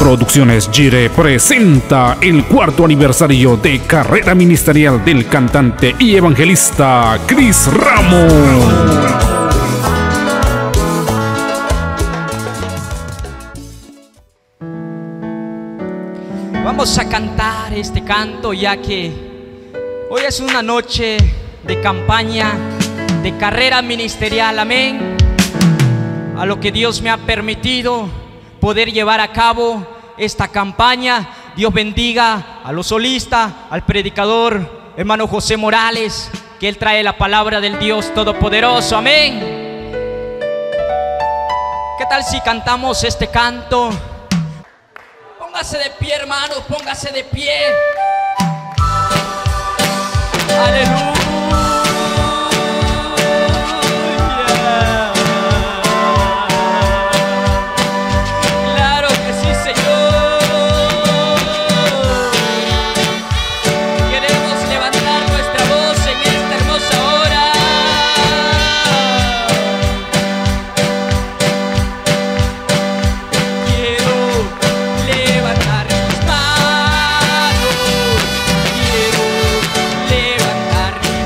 Producciones Gire presenta el 4º aniversario de carrera ministerial del cantante y evangelista Cris Ramos. Vamos a cantar este canto, ya que hoy es una noche de campaña, de carrera ministerial, amén. A lo que Dios me ha permitido poder llevar a cabo esta campaña. Dios bendiga a los solistas, al predicador hermano José Morales, que él trae la palabra del Dios Todopoderoso, amén. ¿Qué tal si cantamos este canto? Póngase de pie, hermanos, póngase de pie. Aleluya. Claro que sí, Señor. Queremos levantar nuestra voz en esta hermosa hora. Levantar mis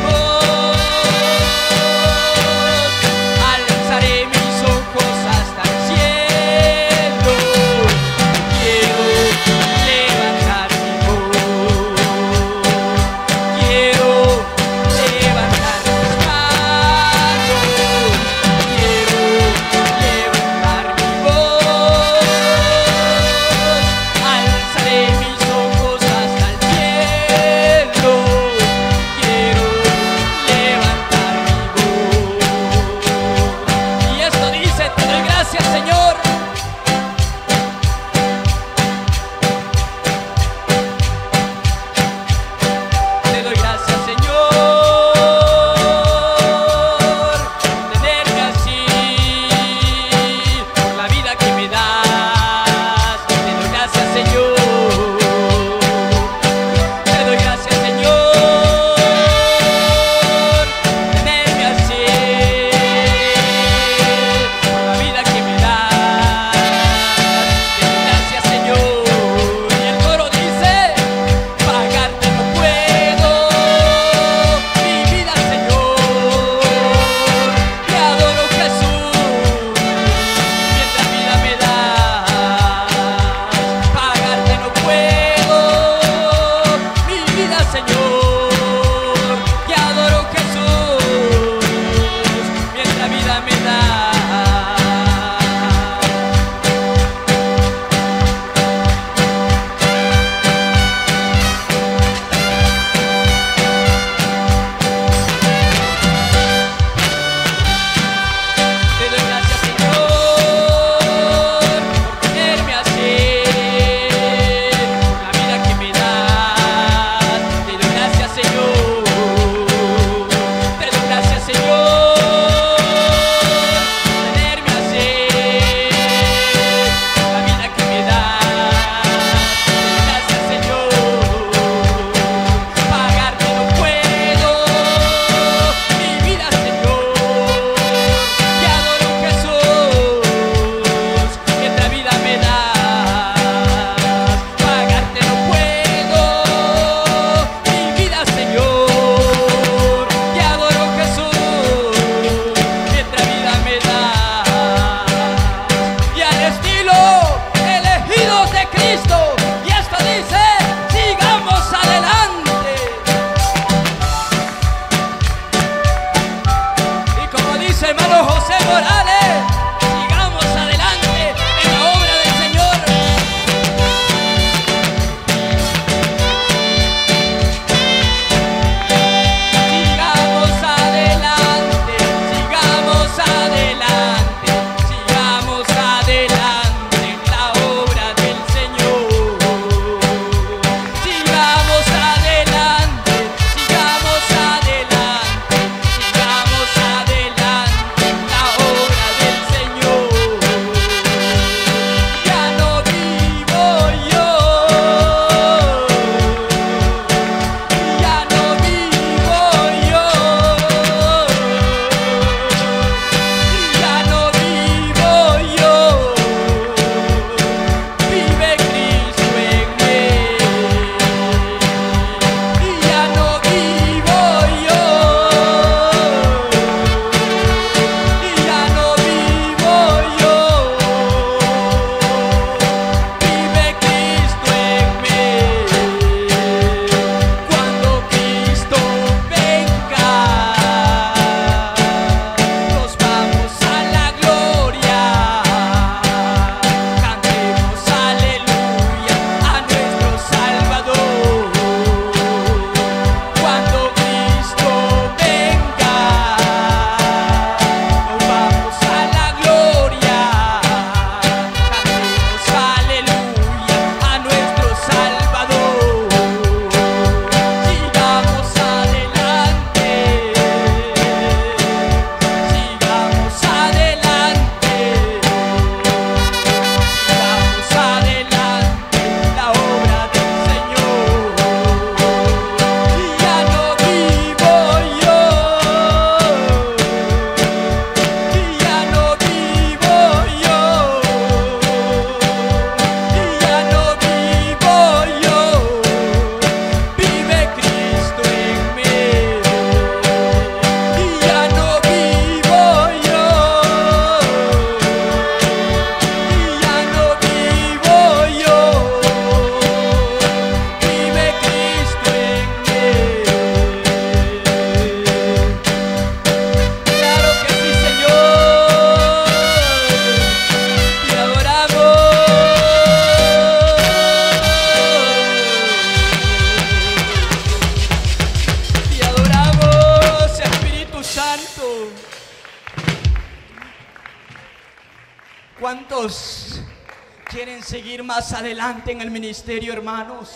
quieren seguir más adelante en el ministerio, hermanos.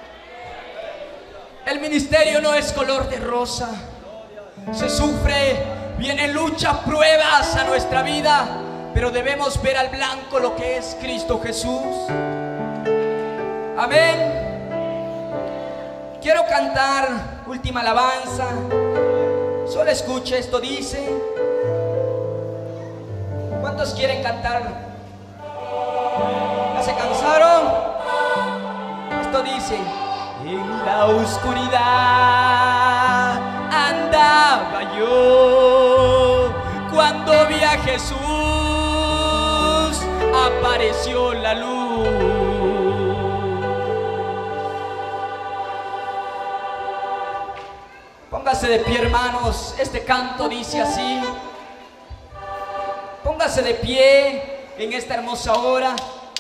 El ministerio no es color de rosa. Se sufre, vienen luchas, pruebas a nuestra vida, pero debemos ver al blanco lo que es Cristo Jesús. Amén. Quiero cantar última alabanza. Solo escuche, esto dice. ¿Cuántos quieren cantar? ¿Ya se cansaron? Esto dice: en la oscuridad andaba yo, cuando vi a Jesús apareció la luz. Póngase de pie, hermanos. Este canto dice así. Póngase de pie en esta hermosa hora.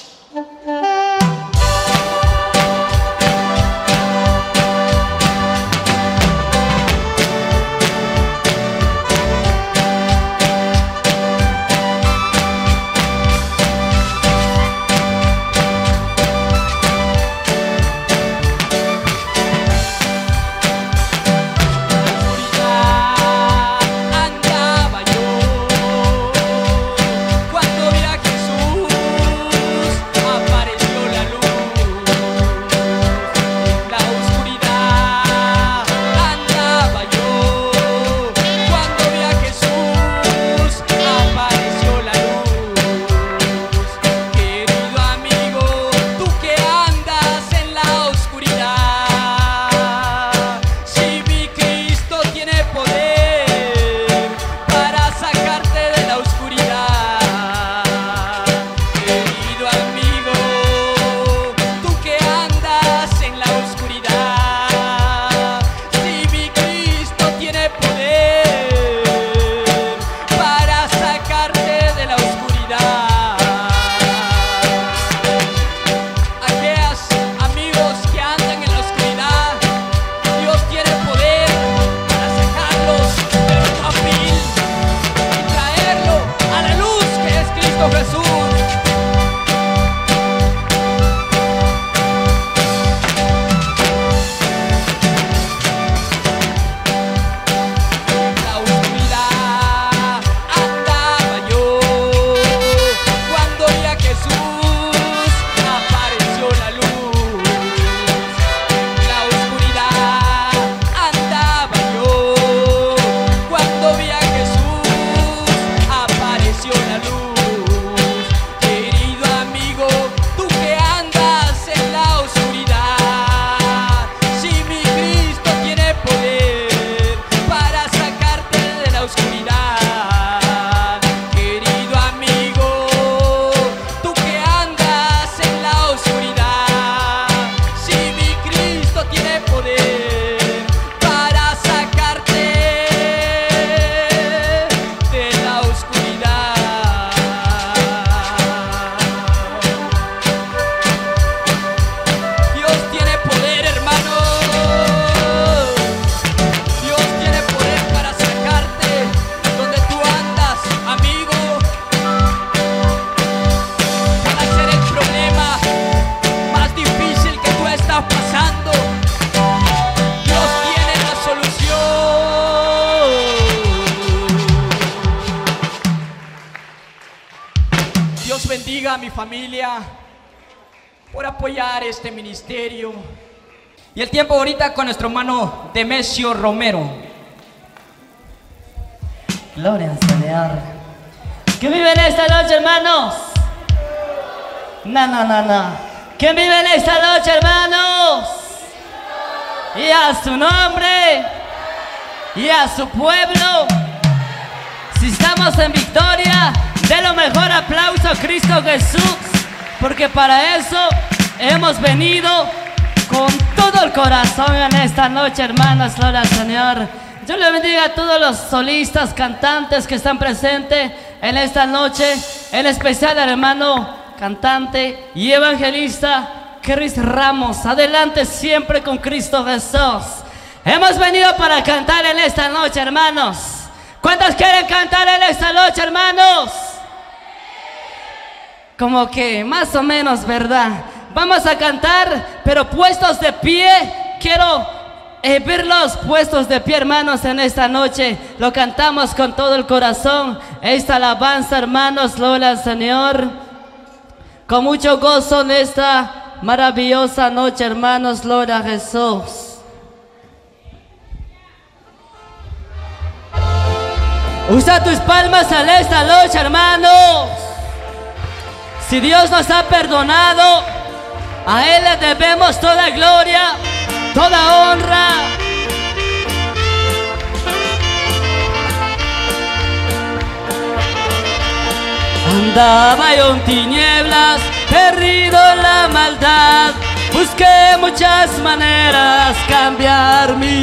bendiga a mi familia por apoyar este ministerio. Y el tiempo ahorita con nuestro hermano Demesio Romero. Gloria al Señor. ¿Quién vive en esta noche, hermanos? No. ¿Quién vive en esta noche, hermanos? Y a su nombre y a su pueblo. Si estamos en victoria, de lo mejor aplauso a Cristo Jesús, porque para eso hemos venido con todo el corazón en esta noche, hermanos. Gloria al Señor. Yo le bendiga a todos los solistas, cantantes que están presentes en esta noche, en especial al hermano cantante y evangelista Cris Ramos. Adelante siempre con Cristo Jesús. Hemos venido para cantar en esta noche, hermanos. ¿Cuántos quieren cantar en esta noche, hermanos? como que más o menos, ¿verdad? Vamos a cantar, pero puestos de pie. Quiero verlos puestos de pie, hermanos, en esta noche. Lo cantamos con todo el corazón. Esta alabanza, hermanos, gloria al Señor. Con mucho gozo en esta maravillosa noche, hermanos, gloria a Jesús. Usa tus palmas en esta noche, hermanos. Si Dios nos ha perdonado, a Él le debemos toda gloria, toda honra. Andaba yo en tinieblas, perdido en la maldad. Busqué muchas maneras cambiar mi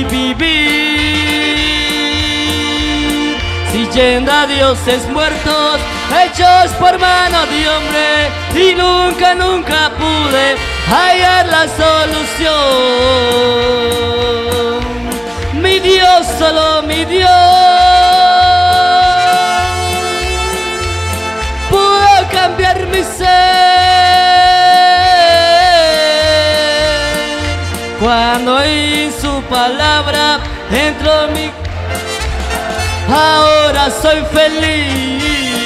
vivir, siguiendo a dioses muertos, hechos por mano de hombre, y nunca, nunca pude hallar la solución. Mi Dios, solo mi Dios, pudo cambiar mi ser. Cuando en su palabra entró en mi... Ahora soy feliz.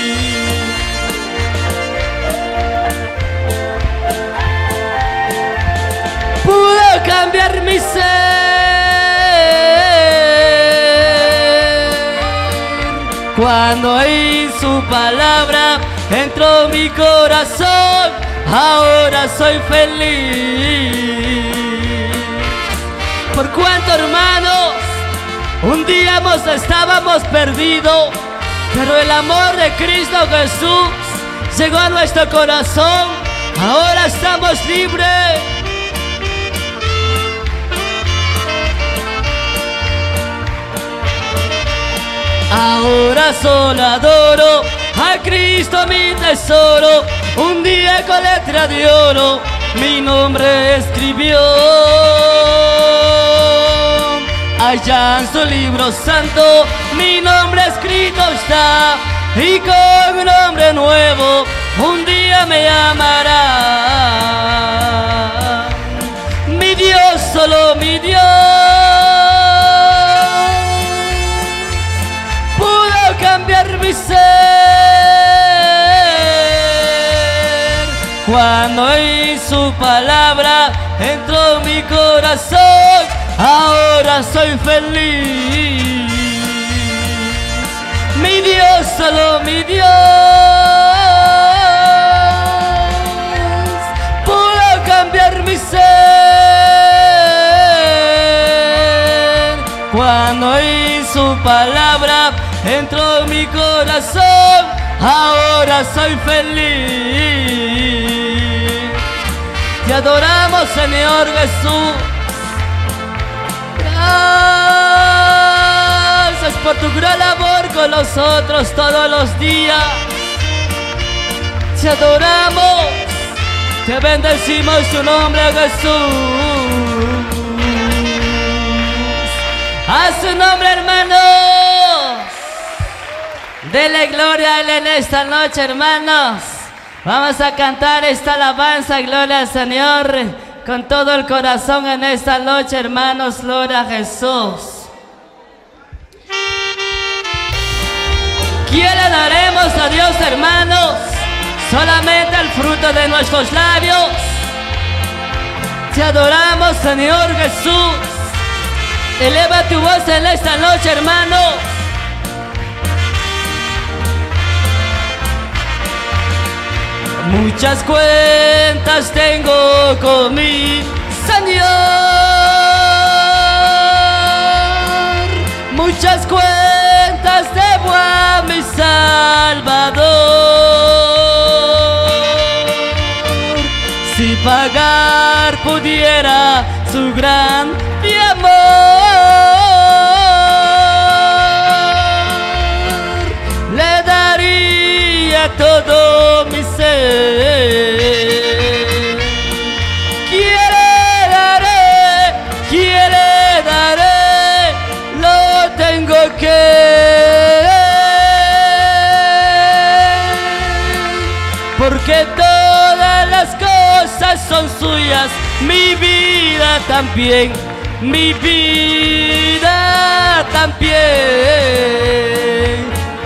Pudo cambiar mi ser. Cuando en su palabra entró mi corazón, ahora soy feliz. Por cuanto, hermanos, un día estábamos perdidos, pero el amor de Cristo Jesús llegó a nuestro corazón. Ahora estamos libres. Ahora solo adoro a Cristo mi tesoro. Un día con letra de oro mi nombre escribió. Allá en su libro santo mi nombre escrito está, y con un nombre nuevo un día me llamará. Mi Dios, solo mi Dios, pudo cambiar mi ser. Cuando en su palabra entró en mi corazón, ahora soy feliz. Mi Dios, solo mi Dios, pudo cambiar mi ser. Cuando en su palabra entró en mi corazón, ahora soy feliz. Te adoramos, Señor Jesús. Gracias por tu gran labor con nosotros todos los días. Te adoramos, te bendecimos tu nombre, Jesús. A su nombre, hermanos. Dele gloria a Él en esta noche, hermanos. Vamos a cantar esta alabanza, gloria al Señor, con todo el corazón en esta noche, hermanos, gloria a Jesús. ¿Quién le daremos a Dios, hermanos? Solamente el fruto de nuestros labios. Te adoramos, Señor Jesús. Eleva tu voz en esta noche, hermanos. Muchas cuentas tengo con mi Señor, muchas cuentas debo a mi Salvador. Si pagar pudiera su gran amor, le daría todo mi ser. Quiere daré, lo tengo que, porque todo mi vida también, mi vida también.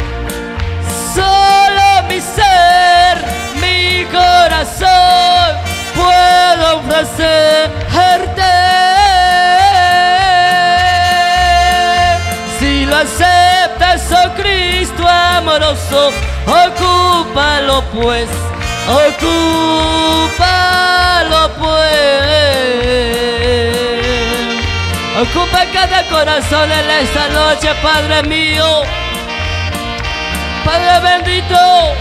Solo mi ser, mi corazón puedo ofrecerte. Si lo aceptas, oh Cristo amoroso, ocúpalo pues, ocúpalo pues. Ocupa cada corazón en esta noche, Padre mío, Padre bendito.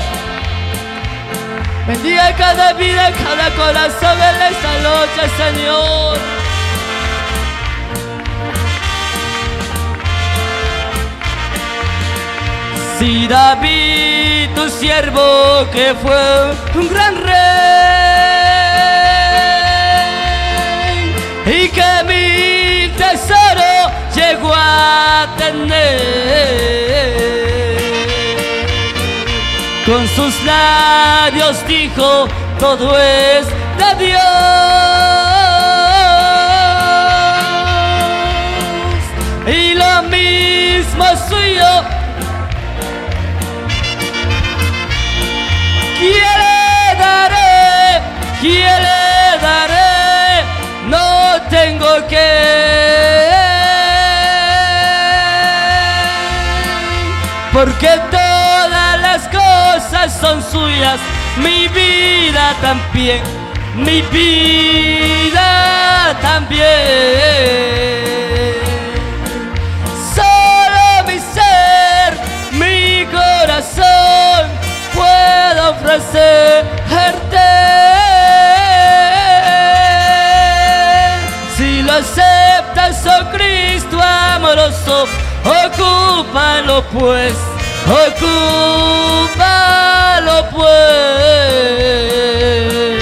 Bendiga cada vida, cada corazón en esta noche, Señor. Si David, tu siervo, que fue un gran rey y que mi tesoro llegó a tener, con sus labios dijo, todo es de Dios. Y lo mismo suyo ¿quién le daré? No tengo que, porque todas las cosas son suyas, mi vida también, mi vida también. Solo mi ser, mi corazón puedo ofrecerte. Si lo aceptas, oh Cristo amoroso, ocúpalo pues, ocúpalo pues.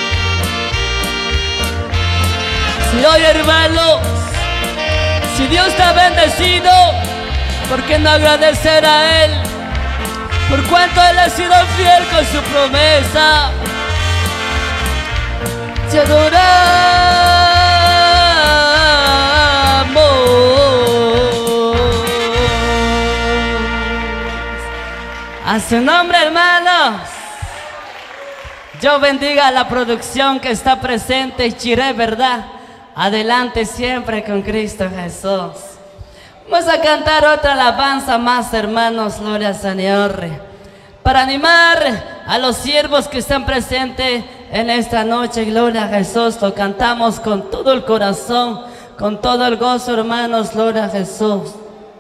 Si hoy, hermanos, si Dios te ha bendecido, ¿por qué no agradecer a Él? Por cuanto Él ha sido fiel con su promesa. Te adoramos. A su nombre, hermanos. Yo bendiga a la producción que está presente, Chiré, ¿verdad? Adelante siempre con Cristo Jesús. Vamos a cantar otra alabanza más, hermanos, gloria al Señor, para animar a los siervos que están presentes en esta noche, gloria a Jesús. Lo cantamos con todo el corazón, con todo el gozo, hermanos, gloria a Jesús.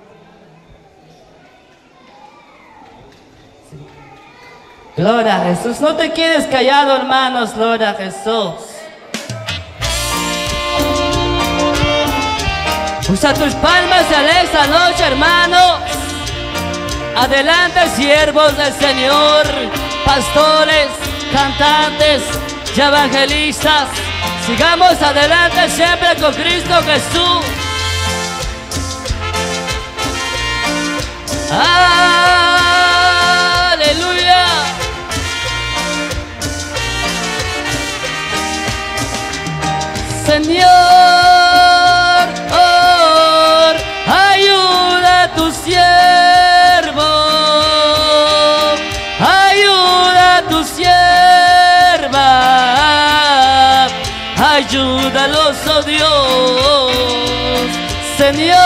Gloria a Jesús. No te quedes callado, hermanos, gloria a Jesús. Usa tus palmas en esta noche, hermanos. Adelante, siervos del Señor, pastores, cantantes y evangelistas. Sigamos adelante siempre con Cristo Jesús. Aleluya. Señor, ayuda a tu siervo, ayuda a tu sierva, ayúdalos, oh Dios. Señor,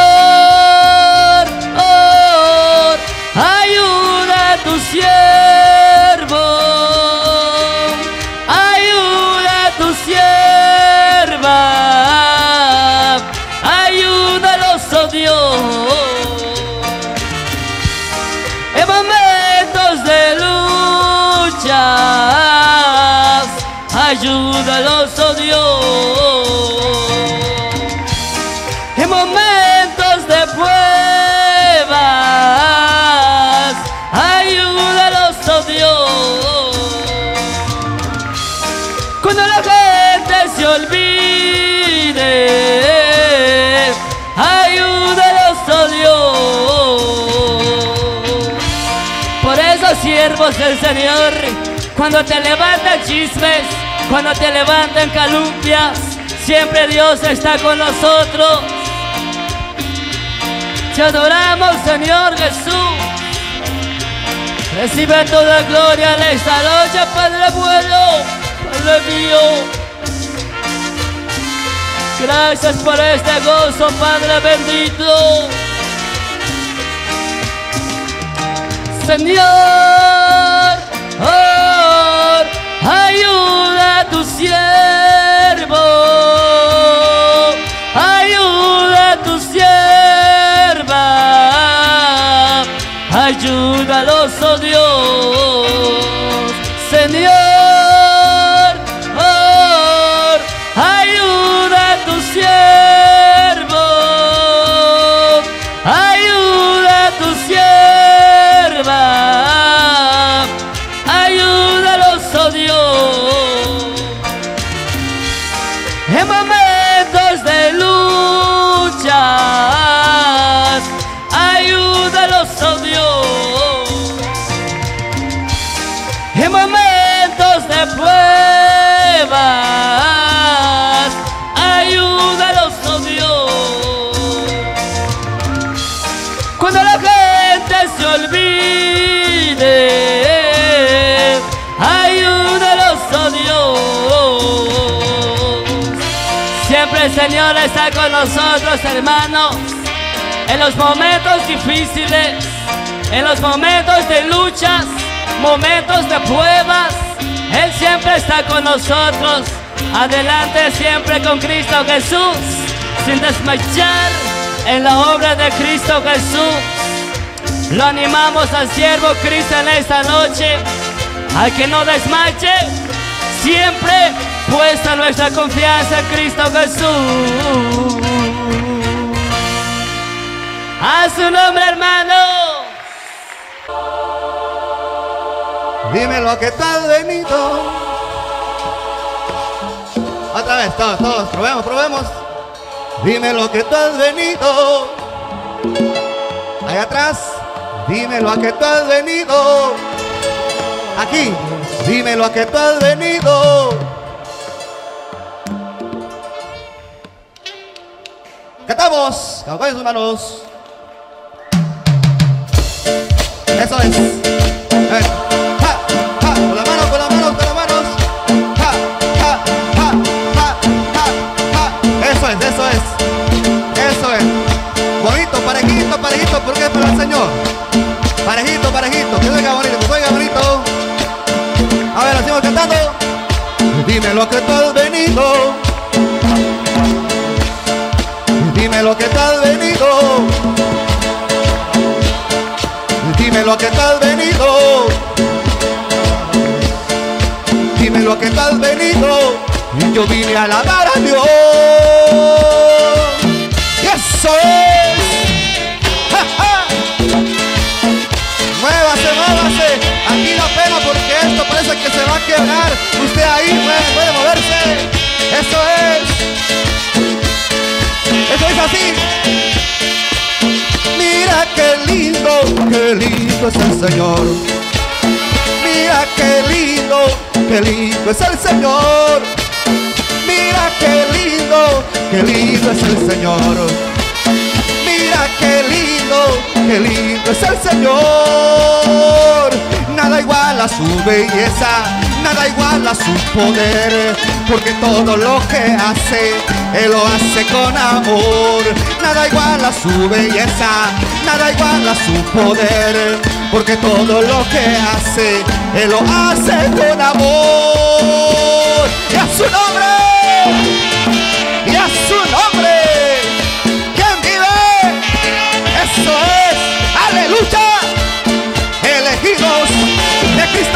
ayuda a tu siervo, ayuda a tu sierva, ayúdalos, oh Dios. En momentos de luchas, ayúdalos, oh Dios. En momentos de pruebas, ayúdalos, oh Dios. Cuando la gente se olvide, ayúdalos, oh Dios. Por eso, siervos del Señor, Cuando te levantan chismes, cuando te levantan calumnias, siempre Dios está con nosotros. Te adoramos, Señor Jesús. Recibe toda gloria en esta noche, Padre bueno, Padre mío. Gracias por este gozo, Padre bendito. Señor, oh, ayuda a tu siervo, ayuda a tu sierva, ayúdalos, oh Dios. Señor, oh, ayuda a tu siervo, ayuda a tu sierva, ayúdalos, oh Dios. En momentos de luchas, ayúdalos, oh Dios. En momentos de pruebas, ayúdalos, oh Dios. Cuando la gente se olvide, ayúdalos, oh Dios. Siempre el Señor está con nosotros, hermanos. En los momentos difíciles, en los momentos de luchas, momentos de pruebas, Él siempre está con nosotros. Adelante siempre con Cristo Jesús, sin desmayar en la obra de Cristo Jesús. Lo animamos al siervo Cristo en esta noche, a que no desmaye, siempre puesta nuestra confianza en Cristo Jesús. A su nombre, hermano. Dime lo que tú has venido. Otra vez, todos, probemos. Dime lo que tú has venido. Allá atrás, dime lo que tú has venido. Aquí, dime lo que tú has venido. Cantamos, con sus manos. Eso es. A ver. Ja, ja, con las manos, con las manos, con las manos. Ja, ja, ja, ja, ja, ja. Eso es, eso es. Eso es. Bonito, parejito, parejito, porque es para el Señor. Parejito, parejito, que oiga bonito, que oiga bonito. A ver, lo seguimos cantando. Dime lo que tú has venido. Dime lo que tú has venido. Dime lo que tú has venido. Dime lo que tú has venido. Y yo vine a alabar a Dios. Y eso es. ¡Ja, ja! Muévase, muévase. Aquí da pena porque esto parece que se va a quebrar. Usted ahí puede moverse. Eso es. Eso es así. Mira qué lindo es el Señor. Mira qué lindo es el Señor. Mira qué lindo es el Señor. Mira qué lindo es el Señor. Nada igual a su belleza, nada igual a su poder, porque todo lo que hace, Él lo hace con amor. Nada igual a su belleza, nada igual a su poder, porque todo lo que hace, Él lo hace con amor. Y a su nombre, y a su nombre, ¿quién vive? Eso es, aleluya. Elegidos de Cristo,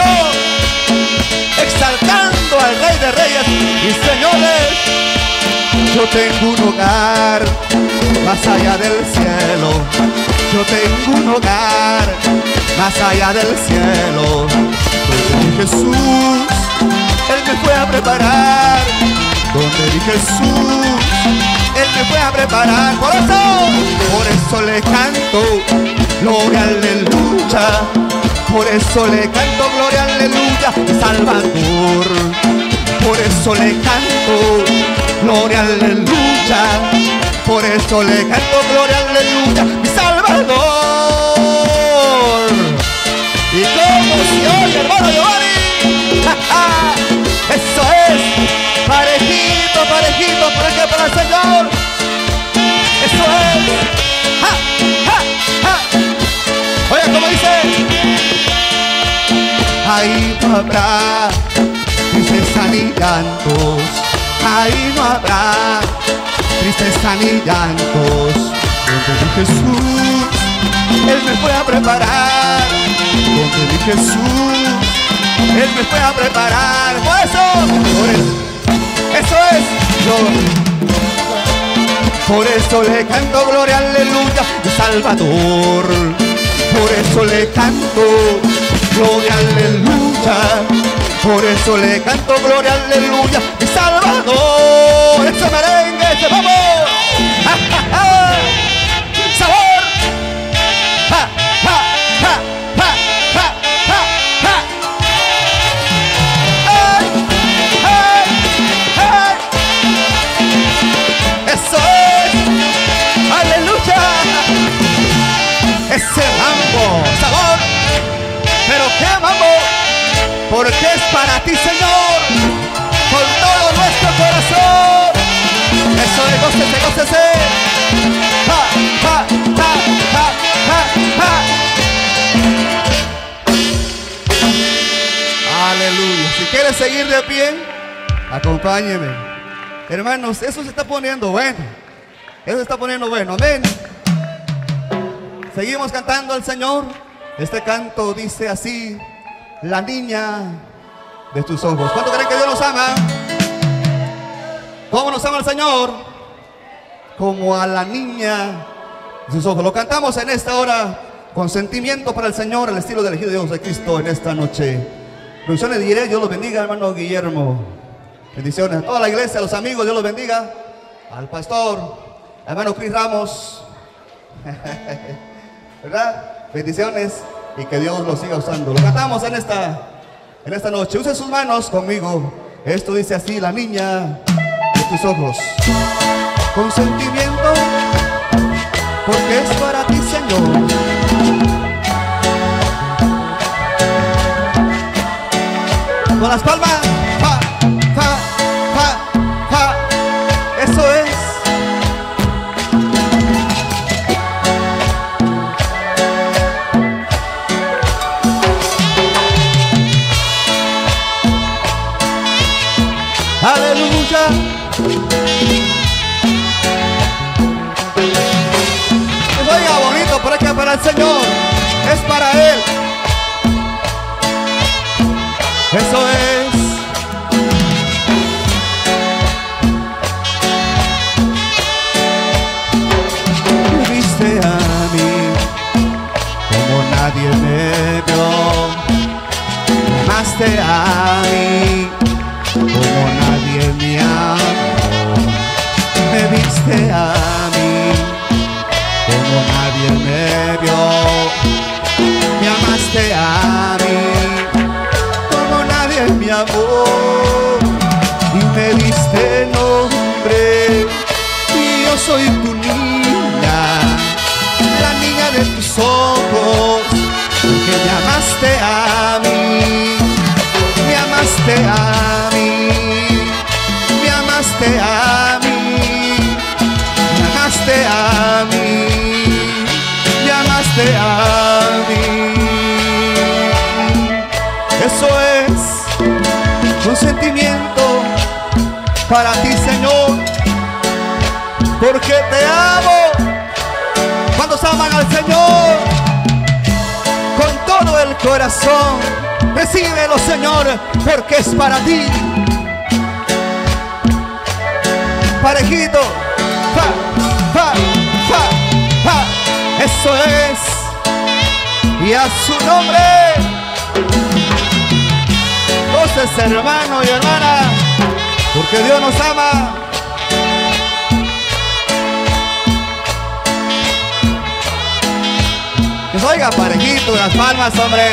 exaltando al Rey de Reyes y Señores. Yo tengo un hogar más allá del cielo. Yo tengo un hogar más allá del cielo. Donde mi Jesús, Él me fue a preparar. Donde mi Jesús, Él me fue a preparar. Por eso le canto. gloria, aleluya. Por eso le canto gloria, aleluya, mi Salvador. Por eso le canto gloria, aleluya. Por eso le canto gloria, aleluya, mi Salvador. Y como se oye, hermano Giovanni. Eso es, parejito, parejito, para que para el Señor. Eso es. ¡Ja, ja, ja! Oye, como dice, ahí no habrá tristeza ni llantos, ahí no habrá tristeza ni llantos. Donde mi Jesús, Él me fue a preparar. Donde mi Jesús, Él me fue a preparar. Eso es, por eso le canto gloria, aleluya, mi Salvador. Por eso le canto gloria, aleluya. Por eso le canto gloria, aleluya, mi Salvador. Ese merengue, ese vamos. ¡Ja, ja, ja! ¡Sabor! ¡Ja, ja, ja, ja, ja, ja, ja! ¡Ay, ay, ay! ¡Eso es! ¡Aleluya! Ese mambo, sabor. ¿Pero qué mambo? Porque es para ti, Señor, con todo nuestro corazón. Eso es, gócese, gócese. Ja, ja, ja, ja, ja, ja. Aleluya. Si quieres seguir de pie, acompáñeme. Hermanos, eso se está poniendo bueno. Eso se está poniendo bueno, amén. Seguimos cantando al Señor. Este canto dice así: la niña de tus ojos. ¿Cuánto creen que Dios nos ama? ¿Cómo nos ama el Señor? Como a la niña de sus ojos. Lo cantamos en esta hora con sentimiento para el Señor, al estilo del elegido Dios de Cristo en esta noche. Bendiciones diré, Dios los bendiga, hermano Guillermo. Bendiciones a toda la iglesia, a los amigos, Dios los bendiga. Al pastor, hermano Cris Ramos. ¿Verdad? Bendiciones y que Dios lo siga usando. Lo cantamos en esta noche. Use sus manos conmigo. Esto dice así: la niña de tus ojos. Con sentimiento, porque es para ti, Señor. Con las palmas, fa, fa, fa, fa. Eso es. Aleluya. Pues oiga, bonito, por aquí para el Señor. Es para Él. Eso es. Me viste a mí como nadie me vio. Me amaste a mí como nadie me amó. Me viste a mí como nadie me vio. Me amaste a mí como nadie me amó. Y me diste nombre, y yo soy tu niña, la niña de tus ojos, porque me amaste a mí. Me amaste a mí, me amaste a mí, me amaste a mí, me amaste a mí. Eso es un sentimiento para ti, Señor, porque te amo. ¿Cuántos aman al Señor? Con todo el corazón. Recíbelo, Señor, porque es para ti. Parejito, fa, fa, fa, fa. Eso es. Y a su nombre. Entonces, hermano y hermana, porque Dios nos ama. oiga, parejito, las palmas, hombre.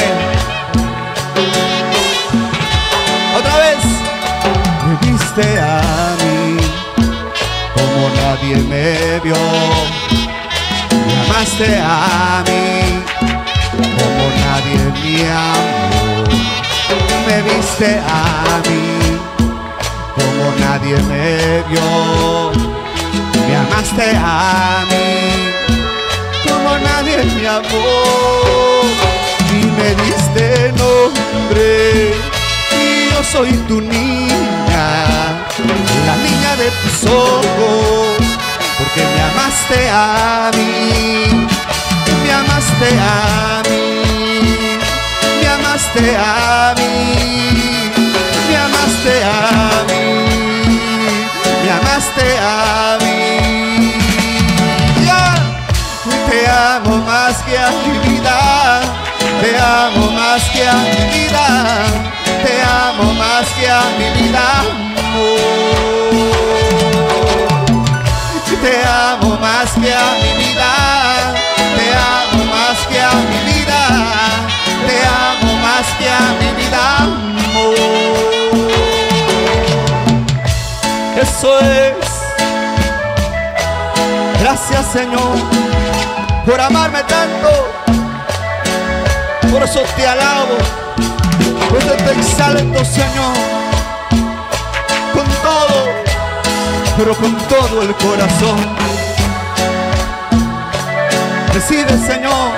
Otra vez. Me viste a mí como nadie me vio. Me amaste a mí como nadie me amó. Me viste a mí como nadie me vio. Me amaste a mí como nadie me amó. Y me diste nombre, y yo soy tu niña, la niña de tus ojos, porque me amaste a mí, me amaste a mí, me amaste a mí, me amaste a mí, me amaste a mí. Ya, te amo más que a mi vida, te amo más que a mi vida, te amo más que a mi vida, amor. Te amo más que a mi vida, te amo más que a mi vida, te amo más que a mi vida, amor. Eso es. Gracias, Señor, por amarme tanto. Por eso te alabo, por eso te exalto, Señor, con todo, pero con todo el corazón. Recibe, Señor.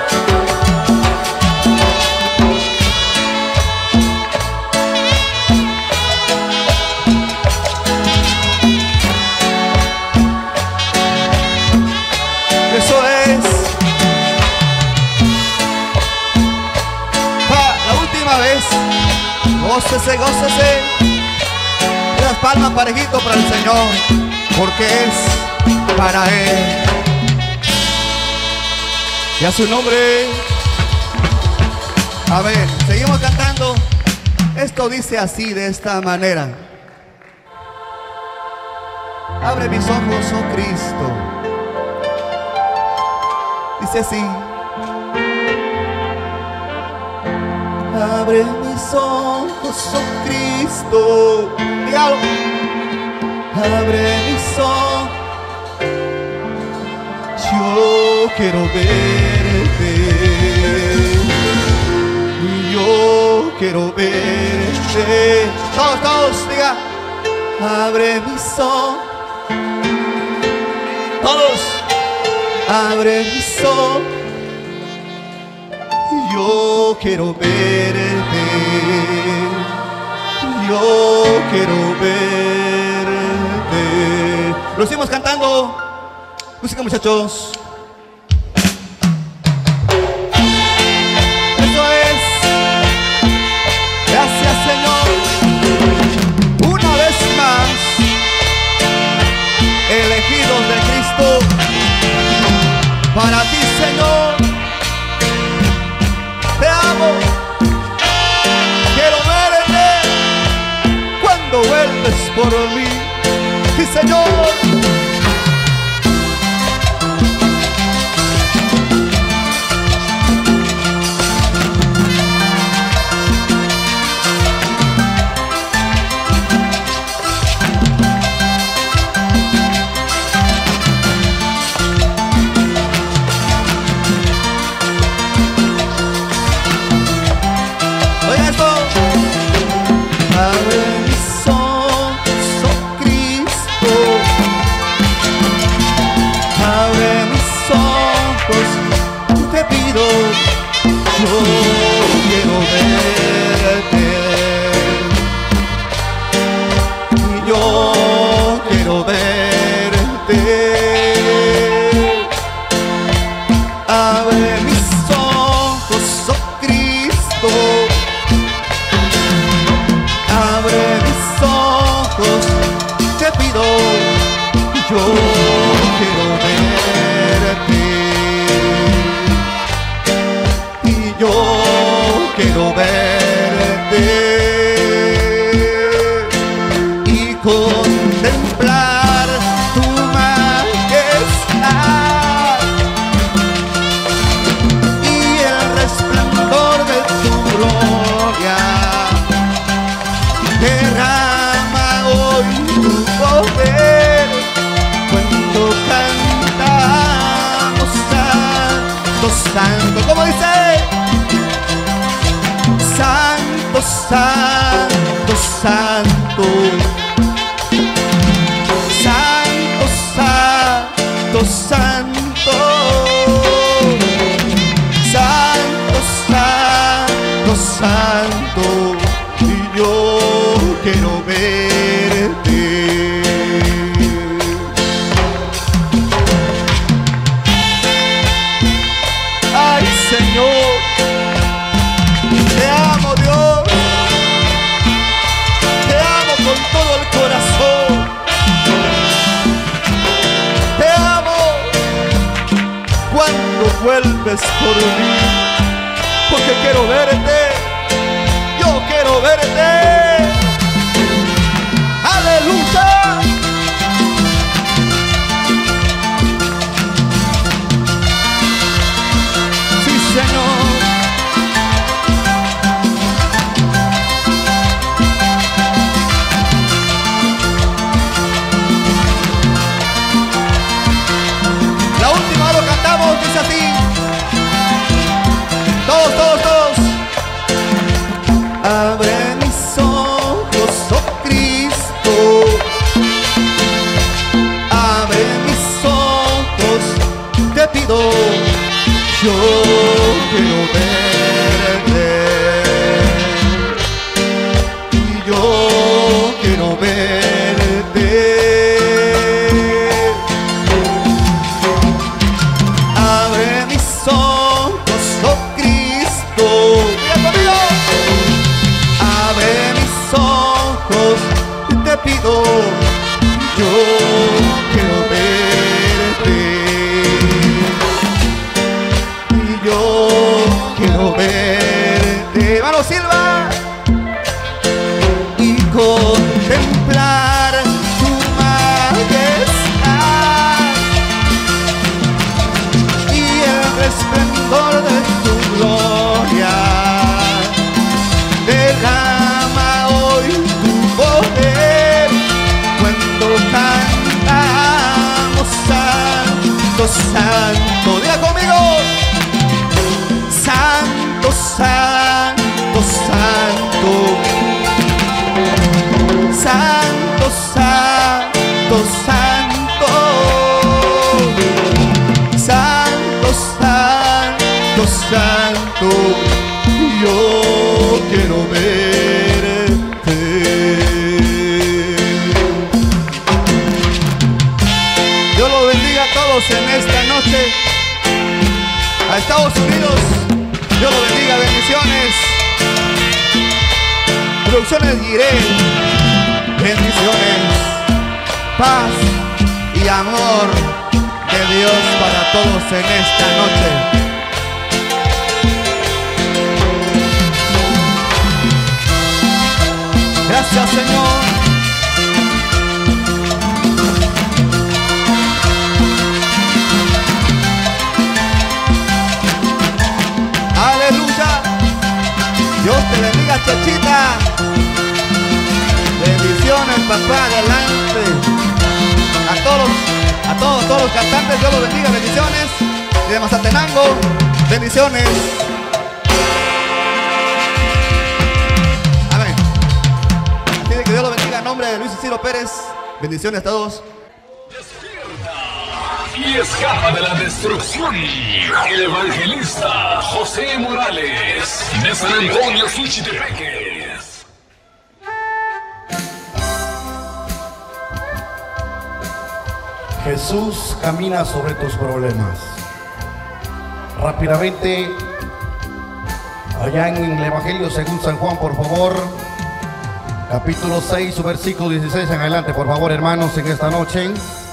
Eso es. La última vez. Gócese, gócese. Las palmas parejito para el Señor, porque es para Él. Y a su nombre. A ver, seguimos cantando. Esto dice así, de esta manera. Abre mis ojos, oh Cristo. Dice así. Abre mis ojos, oh Cristo. Dígalo. Abre mis ojos. Yo quiero verte. Yo quiero verte. Todos, todos, diga. Abre mis ojos. Todos. Abre mis ojos. Yo quiero verte. Yo quiero verte. Lo seguimos cantando. Música, muchachos. Eso es. Gracias, Señor. Una vez más, elegidos de Cristo. Para ti, Señor. Te amo. Quiero verte cuando vuelves por mí. Sí, Señor. santo, santo. Santo, santo, santo. Santo, santo, santo. Y yo quiero verte. Ay, Señor, te amo, Dios. Te amo con todo el corazón. Te amo cuando vuelves por mí, porque quiero verte. Yo quiero verte. Aleluya. Sí, Señor. La última lo cantamos, dice así. Todos, todos, todos. Abre mis ojos, oh Cristo. Abre mis ojos, te pido. Yo quiero verte. Y yo quiero verte. Abre mis ojos, oh Cristo. Mira conmigo. Abre mis ojos, te pido. Yo quiero verte. Y yo quiero verte. Hermano Silva. Y contemplar tu majestad y el esplendor de tu gloria. Derrama hoy tu poder cuando cantamos santo, santo. Diga conmigo. Santo, santo, santo. Santo, santo, santo. Santo, santo, santo. Yo quiero verte. Dios los bendiga a todos en esta noche. A Estados Unidos, Dios los bendiga, bendiciones. Producciones Guiré, bendiciones, paz y amor de Dios para todos en esta noche. Gracias, Señor. Aleluya. Dios te bendiga, Chachita. Bendiciones, papá, adelante. A todos los cantantes, Dios los bendiga, bendiciones. Y de Mazatenango, bendiciones. Amén. Así de que Dios los bendiga en nombre de Luis Ciro Pérez. Bendiciones a todos. Y escapa de la destrucción el evangelista José Morales de San Antonio, Suchitepeques. Jesús camina sobre tus problemas. Rápidamente, allá en el Evangelio según San Juan, por favor, capítulo 6, su versículo 16 en adelante, por favor, hermanos, en esta noche.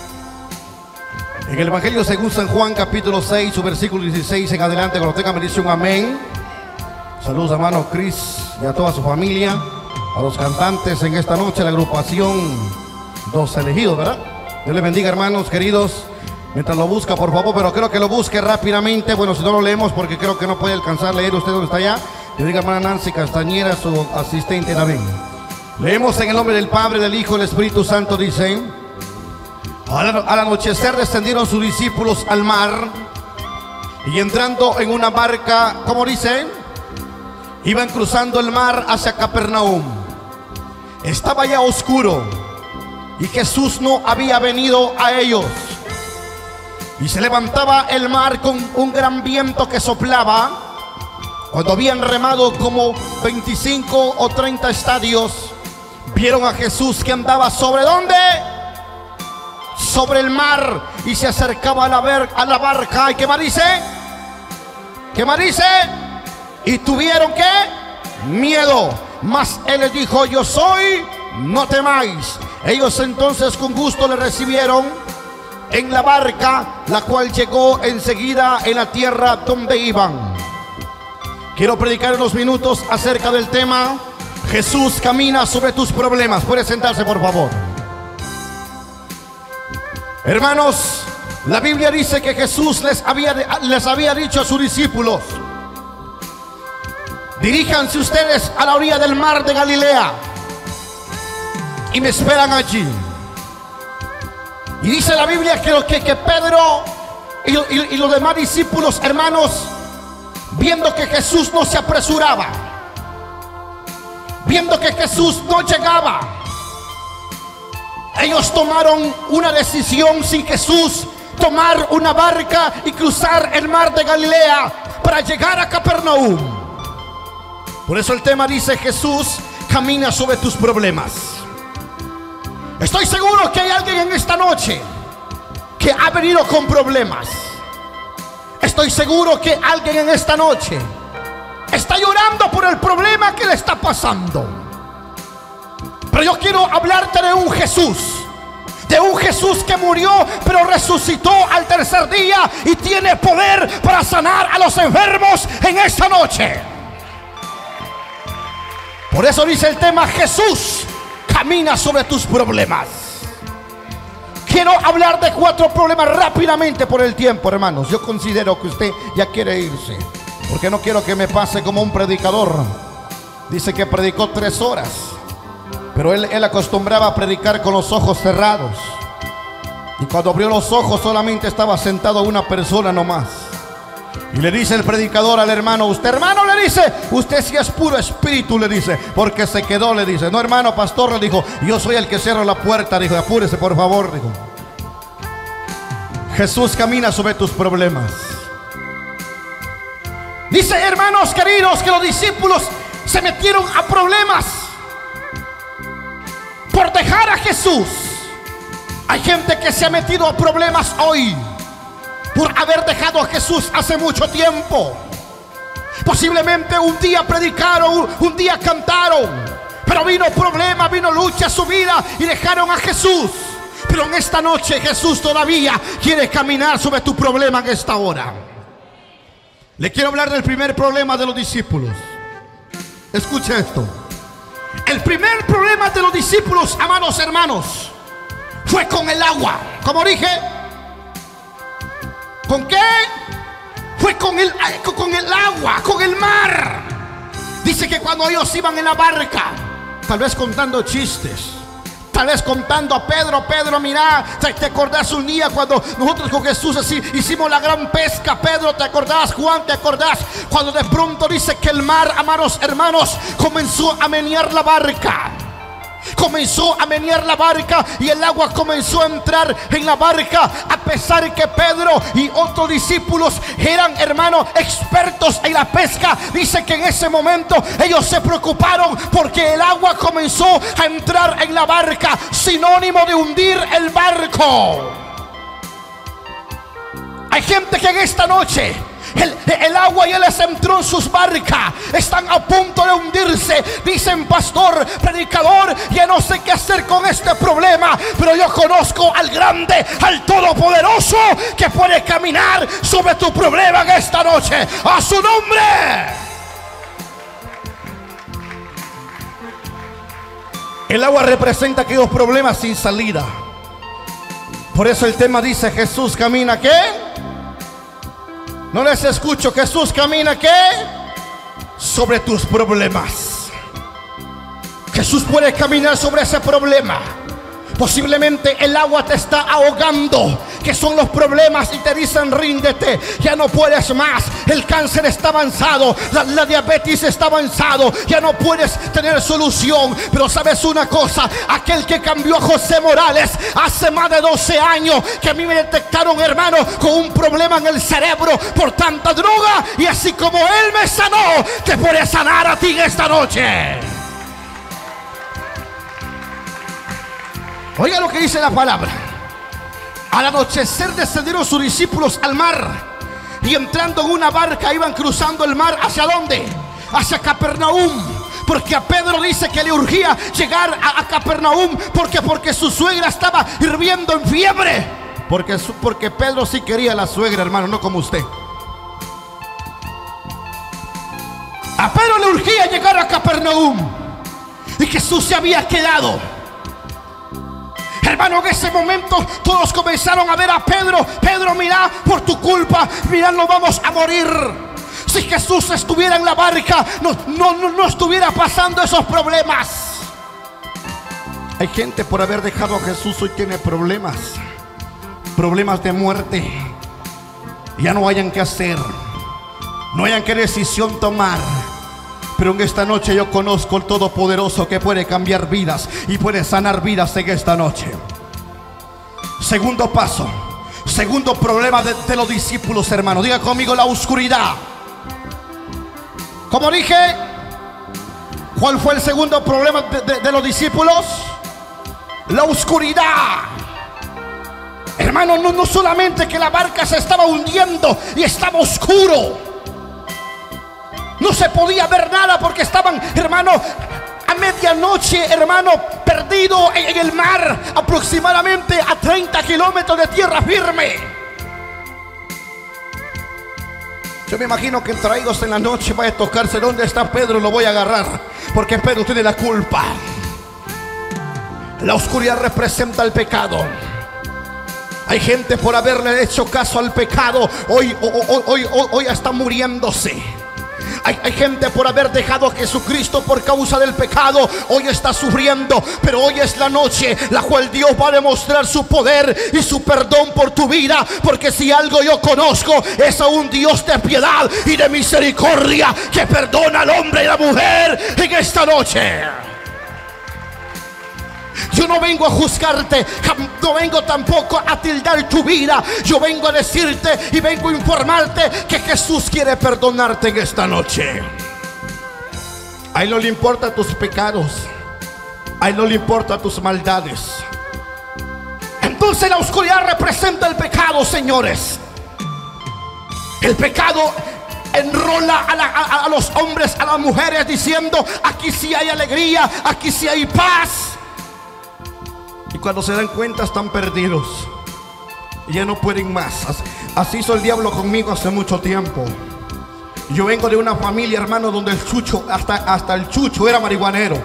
En el Evangelio según San Juan, capítulo 6, su versículo 16 en adelante, cuando tengan bendición, amén. Saludos a hermano Cris y a toda su familia, a los cantantes en esta noche, la agrupación Dos Elegidos, ¿verdad? Dios les bendiga, hermanos queridos. Mientras lo busca, por favor, pero creo que lo busque rápidamente. Bueno, si no lo leemos, porque creo que no puede alcanzar a leer usted donde está allá. Le diga hermana Nancy Castañera, su asistente también. Leemos en el nombre del Padre, del Hijo y del Espíritu Santo, dice: al anochecer descendieron sus discípulos al mar, y entrando en una barca, ¿cómo dice? Iban cruzando el mar hacia Capernaum. Estaba ya oscuro y Jesús no había venido a ellos. Y se levantaba el mar con un gran viento que soplaba. Cuando habían remado como 25 o 30 estadios, vieron a Jesús que andaba sobre ¿dónde? Sobre el mar, y se acercaba a la barca. ¿Y qué más dice? ¿Qué más dice? Y tuvieron ¿qué? Miedo. Mas él les dijo: yo soy, no temáis. Ellos entonces con gusto le recibieron en la barca, la cual llegó enseguida en la tierra donde iban. Quiero predicar unos minutos acerca del tema: Jesús camina sobre tus problemas. Puede sentarse, por favor. Hermanos, la Biblia dice que Jesús les había dicho a sus discípulos: diríjanse ustedes a la orilla del mar de Galilea y me esperan allí. Y dice la Biblia que Pedro y los demás discípulos, hermanos, viendo que Jesús no se apresuraba, viendo que Jesús no llegaba, ellos tomaron una decisión sin Jesús: tomar una barca y cruzar el mar de Galilea para llegar a Capernaum. Por eso el tema dice: Jesús camina sobre tus problemas. Estoy seguro que hay alguien en esta noche que ha venido con problemas. Estoy seguro que alguien en esta noche está llorando por el problema que le está pasando. Pero yo quiero hablarte de un Jesús que murió pero resucitó al tercer día y tiene poder para sanar a los enfermos en esta noche. Por eso dice el tema: Jesús camina sobre tus problemas. Quiero hablar de 4 problemas rápidamente por el tiempo, hermanos. Yo considero que usted ya quiere irse, porque no quiero que me pase como un predicador. Dice que predicó 3 horas, pero él acostumbraba a predicar con los ojos cerrados. Y cuando abrió los ojos solamente estaba sentado una persona nomás. Y le dice el predicador al hermano: usted, hermano, le dice, usted sí es puro espíritu, le dice, porque se quedó, le dice. No, hermano pastor, le dijo, yo soy el que cierra la puerta, dijo, apúrese por favor, dijo. Jesús camina sobre tus problemas. Dice, hermanos queridos, que los discípulos se metieron a problemas por dejar a Jesús. Hay gente que se ha metido a problemas hoy por haber dejado a Jesús hace mucho tiempo. Posiblemente un día predicaron, un día cantaron, pero vino problema, vino lucha a su vida y dejaron a Jesús. Pero en esta noche Jesús todavía quiere caminar sobre tu problema en esta hora. Le quiero hablar del primer problema de los discípulos. Escucha esto. El primer problema de los discípulos, amados hermanos, fue con el agua. Como dije, ¿con qué? Fue con el agua, con el mar. Dice que cuando ellos iban en la barca, tal vez contando chistes, tal vez contando a Pedro: Pedro, mira, ¿te acordás un día cuando nosotros con Jesús así hicimos la gran pesca? Pedro, ¿te acordás? Juan, ¿te acordás? Cuando de pronto dice que el mar, amados hermanos, comenzó a menear la barca. Comenzó a menear la barca y el agua comenzó a entrar en la barca, a pesar que Pedro y otros discípulos eran, hermanos, expertos en la pesca. Dice que en ese momento ellos se preocuparon porque el agua comenzó a entrar en la barca, sinónimo de hundir el barco. Hay gente que en esta noche el agua ya les entró en sus barcas, están a punto de hundirse. Dicen: pastor, predicador, ya no sé qué hacer con este problema, pero yo conozco al grande, al todopoderoso, que puede caminar sobre tu problema en esta noche. ¡A su nombre! El agua representa aquellos problemas sin salida. Por eso el tema dice: Jesús camina, ¿qué? No les escucho. Jesús camina, ¿qué? Sobre tus problemas. Jesús puede caminar sobre ese problema, Posiblemente el agua te está ahogando, que son los problemas, y te dicen ríndete, ya no puedes más. El cáncer está avanzado, la diabetes está avanzado, ya no puedes tener solución. Pero sabes una cosa, aquel que cambió a José Morales hace más de 12 años, que a mí me detectaron, hermano, con un problema en el cerebro por tanta droga, y así como él me sanó, te puede sanar a ti en esta noche. Oiga lo que dice la palabra. Al anochecer descendieron sus discípulos al mar, y entrando en una barca iban cruzando el mar. ¿Hacia dónde? Hacia Capernaum. Porque a Pedro dice que le urgía llegar a Capernaum, porque su suegra estaba hirviendo en fiebre. Porque Pedro sí quería a la suegra, hermano, no como usted. A Pedro le urgía llegar a Capernaum, y Jesús se había quedado. Hermano, en ese momento todos comenzaron a ver a Pedro. Pedro, mira, por tu culpa, mira, nos vamos a morir. Si Jesús estuviera en la barca, no estuviera pasando esos problemas. Hay gente por haber dejado a Jesús hoy tiene problemas de muerte. Ya no hayan qué hacer, no hayan qué decisión tomar. Pero en esta noche yo conozco al Todopoderoso, que puede cambiar vidas y puede sanar vidas en esta noche. Segundo paso, segundo problema de los discípulos, hermano. Diga conmigo: la oscuridad. Como dije, ¿cuál fue el segundo problema de los discípulos? La oscuridad. Hermano, no solamente que la barca se estaba hundiendo y estaba oscuro. No se podía ver nada porque estaban, hermano, a medianoche, hermano, perdido en el mar, aproximadamente a 30 kilómetros de tierra firme. Yo me imagino que entre ellos en la noche vaya a tocarse dónde está Pedro, lo voy a agarrar, porque Pedro tiene la culpa. La oscuridad representa el pecado. Hay gente por haberle hecho caso al pecado, hoy está muriéndose. Hay gente por haber dejado a Jesucristo por causa del pecado, hoy está sufriendo. Pero hoy es la noche la cual Dios va a demostrar su poder y su perdón por tu vida. Porque si algo yo conozco, es a un Dios de piedad y de misericordia, que perdona al hombre y a la mujer en esta noche. Yo no vengo a juzgarte, no vengo tampoco a tildar tu vida. Yo vengo a decirte y vengo a informarte que Jesús quiere perdonarte en esta noche. A Él no le importan tus pecados, a Él no le importan tus maldades. Entonces la oscuridad representa el pecado, señores. El pecado enrola a los hombres, a las mujeres, diciendo: aquí sí hay alegría, aquí sí hay paz. Y cuando se dan cuenta están perdidos y ya no pueden más. Así hizo el diablo conmigo hace mucho tiempo. Yo vengo de una familia, hermano, donde el chucho, hasta el chucho era marihuanero.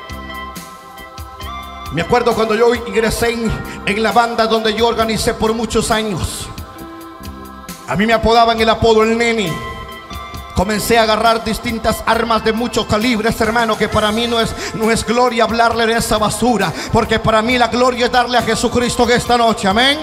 Me acuerdo cuando yo ingresé en la banda donde yo organicé por muchos años. A mí me apodaban el apodo el neni. Comencé a agarrar distintas armas de muchos calibres, hermano, que para mí no es gloria hablarle de esa basura, porque para mí la gloria es darle a Jesucristo esta noche, amén.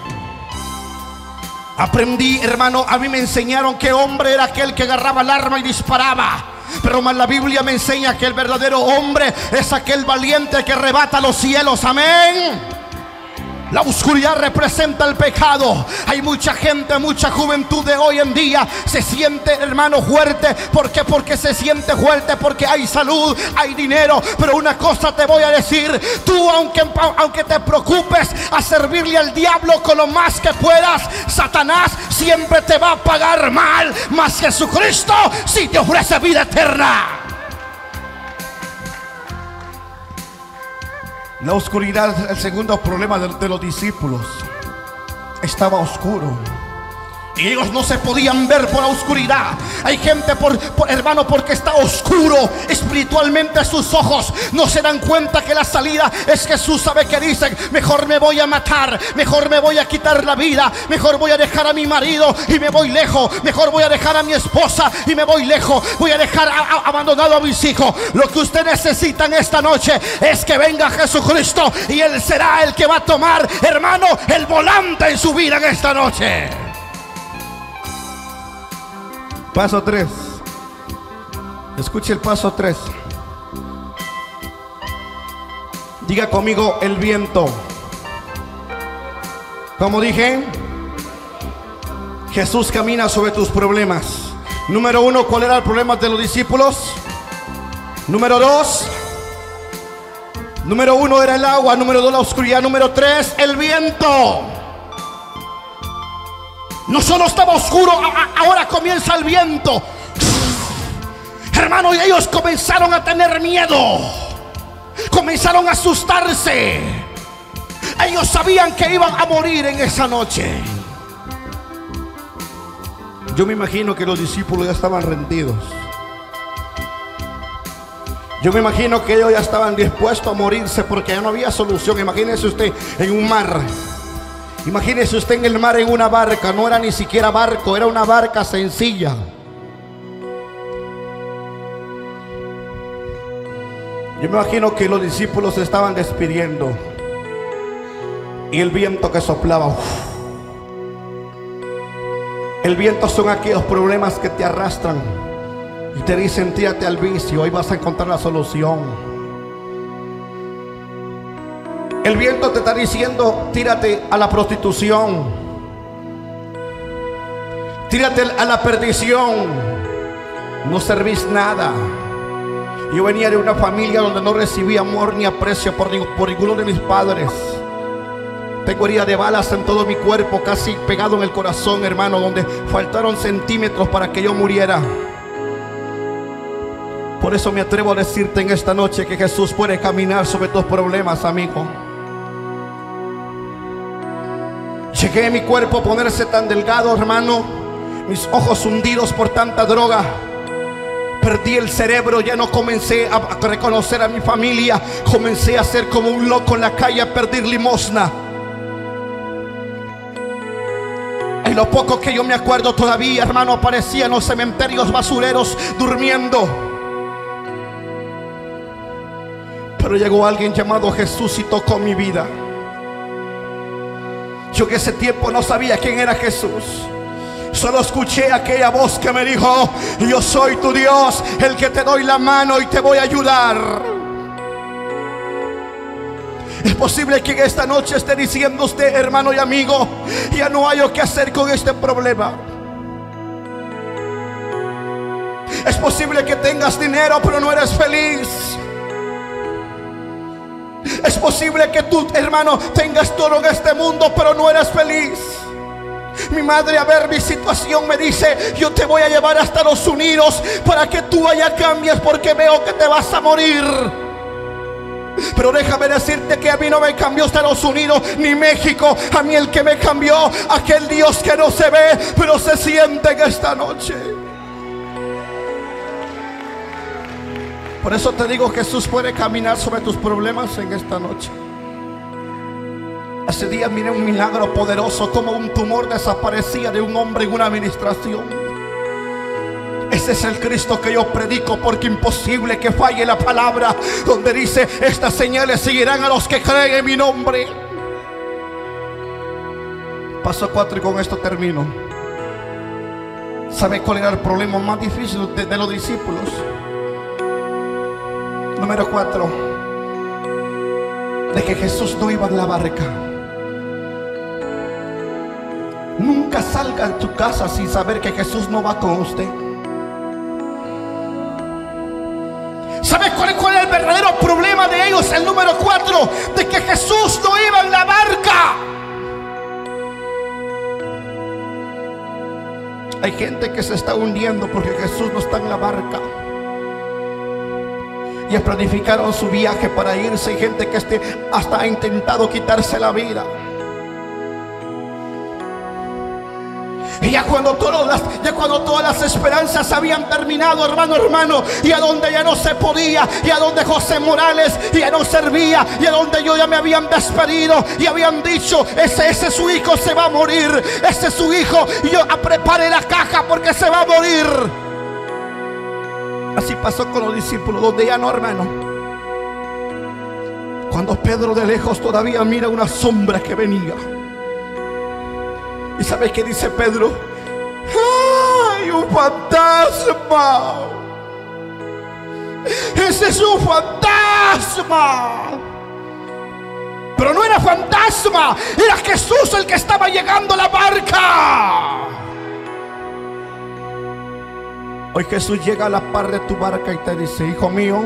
Aprendí, hermano, a mí me enseñaron que hombre era aquel que agarraba el arma y disparaba. Pero más la Biblia me enseña que el verdadero hombre es aquel valiente que arrebata los cielos, amén. La oscuridad representa el pecado. Hay mucha gente, mucha juventud de hoy en día se siente, hermano, fuerte. ¿Por qué? Porque se siente fuerte, porque hay salud, hay dinero. Pero una cosa te voy a decir: tú, aunque te preocupes a servirle al diablo con lo más que puedas, Satanás siempre te va a pagar mal. Mas Jesucristo sí te ofrece vida eterna. La oscuridad, el segundo problema de los discípulos. Estaba oscuro. Y ellos no se podían ver por la oscuridad. Hay gente, hermano, porque está oscuro espiritualmente sus ojos, no se dan cuenta que la salida es Jesús. Sabe que dicen: mejor me voy a matar, mejor me voy a quitar la vida, mejor voy a dejar a mi marido y me voy lejos, mejor voy a dejar a mi esposa y me voy lejos, voy a dejar abandonado a mis hijos. Lo que usted necesita en esta noche es que venga Jesucristo, y Él será el que va a tomar, hermano, el volante en su vida en esta noche. Paso 3. Escuche el paso 3. Diga conmigo: el viento. Como dije, Jesús camina sobre tus problemas. Número 1, ¿cuál era el problema de los discípulos? Número 2, número 1 era el agua. Número 2, la oscuridad. Número 3, el viento. No solo estaba oscuro, ahora comienza el viento. Hermano, y ellos comenzaron a tener miedo, comenzaron a asustarse. Ellos sabían que iban a morir en esa noche. Yo me imagino que los discípulos ya estaban rendidos. Yo me imagino que ellos ya estaban dispuestos a morirse, porque ya no había solución. Imagínese usted en un mar. Imagínese usted en el mar, en una barca. No era ni siquiera barco, era una barca sencilla. Yo me imagino que los discípulos se estaban despidiendo, y el viento que soplaba. El viento son aquellos problemas que te arrastran y te dicen: tírate al vicio, ahí vas a encontrar la solución. El viento te está diciendo: tírate a la prostitución, tírate a la perdición, no servís nada. Yo venía de una familia donde no recibí amor ni aprecio por ninguno de mis padres. Tengo heridas de balas en todo mi cuerpo, casi pegado en el corazón, hermano, donde faltaron centímetros para que yo muriera. Por eso me atrevo a decirte en esta noche que Jesús puede caminar sobre tus problemas, amigo. Llegué a mi cuerpo a ponerse tan delgado, hermano, mis ojos hundidos por tanta droga. Perdí el cerebro, ya no comencé a reconocer a mi familia. Comencé a ser como un loco en la calle, a pedir limosna. En lo poco que yo me acuerdo todavía, hermano, aparecía en los cementerios basureros durmiendo. Pero llegó alguien llamado Jesús y tocó mi vida. Yo en ese tiempo no sabía quién era Jesús. Solo escuché aquella voz que me dijo: yo soy tu Dios, el que te doy la mano y te voy a ayudar. Es posible que en esta noche esté diciendo usted, hermano y amigo: ya no hay qué hacer con este problema. Es posible que tengas dinero pero no eres feliz. Es posible que tú, hermano, tengas todo en este mundo pero no eres feliz. Mi madre, a ver mi situación, me dice: yo te voy a llevar a Estados Unidos para que tú allá cambies, porque veo que te vas a morir. Pero déjame decirte que a mí no me cambió Estados Unidos ni México. A mí el que me cambió, aquel Dios que no se ve pero se siente en esta noche. Por eso te digo, Jesús puede caminar sobre tus problemas en esta noche. Hace días miré un milagro poderoso, como un tumor desaparecía de un hombre en una administración. Ese es el Cristo que yo predico, porque imposible que falle la palabra donde dice: estas señales seguirán a los que creen en mi nombre. Paso 4, y con esto termino. ¿Sabe cuál era el problema más difícil de los discípulos? Número 4, de que Jesús no iba en la barca. Nunca salga de tu casa sin saber que Jesús no va con usted. ¿Sabe cuál es el verdadero problema de ellos? El número 4, de que Jesús no iba en la barca. Hay gente que se está hundiendo porque Jesús no está en la barca. Ya planificaron su viaje para irse. Hay gente que hasta ha intentado quitarse la vida. Y ya cuando todas las esperanzas habían terminado, hermano, y a donde ya no se podía, y a donde José Morales ya no servía, y a donde yo ya me habían despedido y habían dicho, ese su hijo se va a morir, ese es su hijo, y yo prepare la caja porque se va a morir. Así pasó con los discípulos, donde ya no, hermano. Cuando Pedro de lejos todavía mira una sombra que venía. ¿Y sabes qué dice Pedro? ¡Ay, un fantasma! ¡Ese es un fantasma! Pero no era fantasma, era Jesús el que estaba llegando a la barca. Hoy Jesús llega a la par de tu barca y te dice, hijo mío,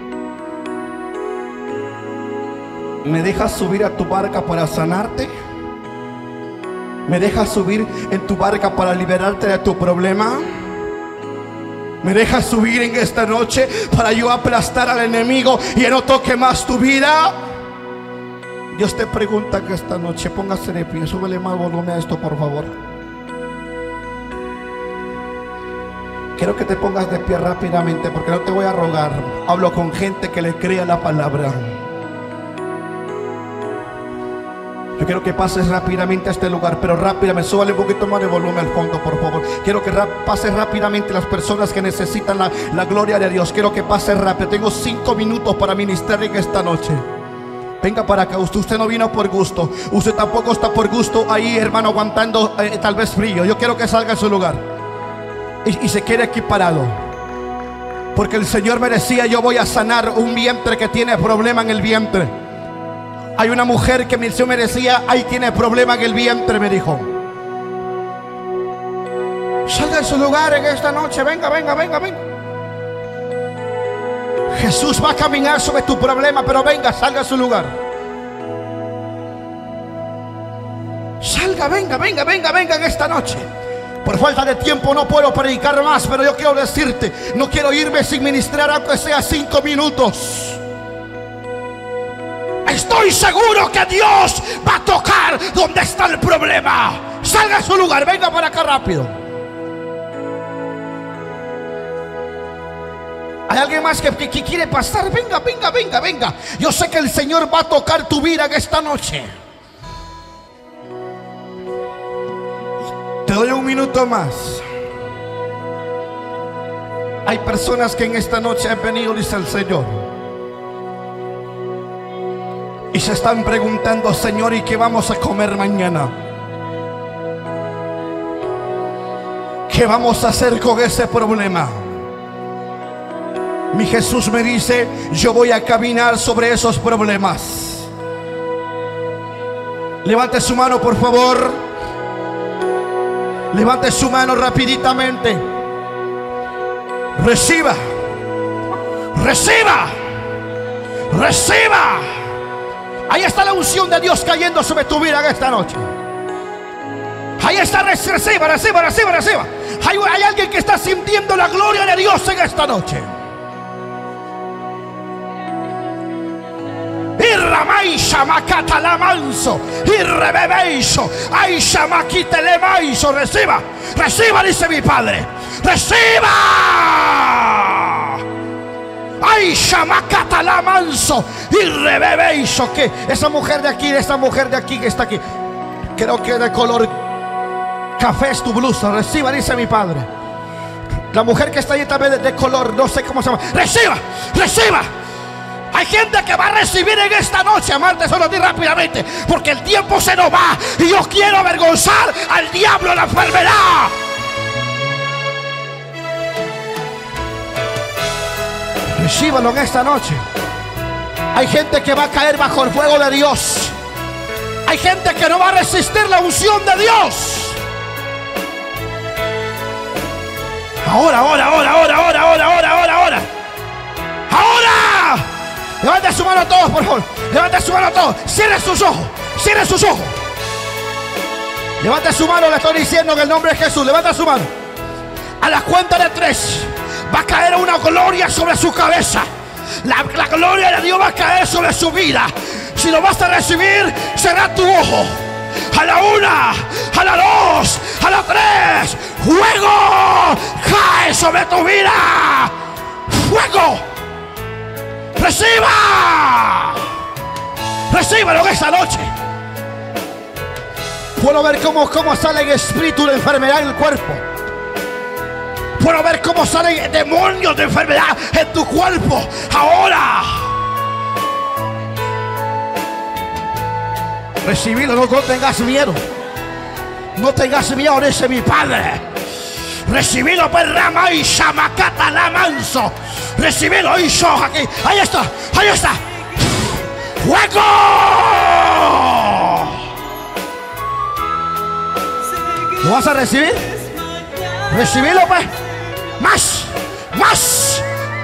¿me dejas subir a tu barca para sanarte? ¿Me dejas subir en tu barca para liberarte de tu problema? ¿Me dejas subir en esta noche para yo aplastar al enemigo y no toque más tu vida? Dios te pregunta que esta noche, póngase de pie, súbele más volumen a esto, por favor. Quiero que te pongas de pie rápidamente, porque no te voy a rogar. Hablo con gente que le crea la palabra. Yo quiero que pases rápidamente a este lugar, pero rápidamente, súbale un poquito más de volumen al fondo, por favor. Quiero que pases rápidamente las personas que necesitan la gloria de Dios. Quiero que pases rápido. Tengo 5 minutos para ministrar en esta noche. Venga para acá. Usted no vino por gusto. Usted tampoco está por gusto ahí, hermano, aguantando tal vez frío. Yo quiero que salga en su lugar y se quede aquí parado, porque el Señor me decía, yo voy a sanar un vientre que tiene problema en el vientre. Hay una mujer que me decía, ahí tiene problema en el vientre, me dijo. Salga en su lugar en esta noche. Venga. Jesús va a caminar sobre tu problema, pero venga, salga a su lugar. Salga, venga en esta noche. Por falta de tiempo no puedo predicar más, pero yo quiero decirte, no quiero irme sin ministrar aunque sea 5 minutos. Estoy seguro que Dios va a tocar donde está el problema. Salga a su lugar, venga para acá rápido. ¿Hay alguien más que quiere pasar? Venga. Yo sé que el Señor va a tocar tu vida en esta noche. Te doy 1 minuto más. Hay personas que en esta noche han venido, dice el Señor, y se están preguntando, Señor, ¿y qué vamos a comer mañana? ¿Qué vamos a hacer con ese problema? Mi Jesús me dice, yo voy a caminar sobre esos problemas. Levante su mano, por favor. Levante su mano rapiditamente. Reciba. Ahí está la unción de Dios cayendo sobre tu vida en esta noche. Ahí está, reciba. Hay alguien que está sintiendo la gloria de Dios en esta noche. Irramaisha makatala manso, irrebebeiso, aisha makitele maiso. Reciba, dice mi Padre. Reciba. Aisha makatala manso, irrebebeiso. Que esa mujer de aquí que está aquí, creo que de color café es tu blusa. Reciba, dice mi Padre. La mujer que está ahí también de color, no sé cómo se llama. Reciba. Hay gente que va a recibir en esta noche. Amarte, solo di rápidamente, porque el tiempo se nos va y yo quiero avergonzar al diablo de la enfermedad. Recíbalo en esta noche. Hay gente que va a caer bajo el fuego de Dios. Hay gente que no va a resistir la unción de Dios. Ahora. Levante su mano a todos, por favor. Levante su mano a todos. Cierre sus ojos. Levante su mano, le estoy diciendo en el nombre de Jesús. Levante su mano. A la cuenta de 3 va a caer una gloria sobre su cabeza. La gloria de Dios va a caer sobre su vida. Si lo vas a recibir, será tu ojo. a la 1, a la 2, a la 3. ¡Fuego! ¡Cae sobre tu vida! ¡Fuego! ¡Reciba! ¡Recíbalo en esta noche! Puedo ver cómo sale el espíritu de enfermedad en el cuerpo. Puedo ver cómo salen demonios de enfermedad en tu cuerpo. Ahora. Recibilo, no tengas miedo. No tengas miedo, dice mi Padre. Recibilo, perrama y chamacata la manso. Recibilo y soja aquí. Ahí está, ahí está. ¡Fuego! ¿Lo vas a recibir? Recibilo, pues. Más, más.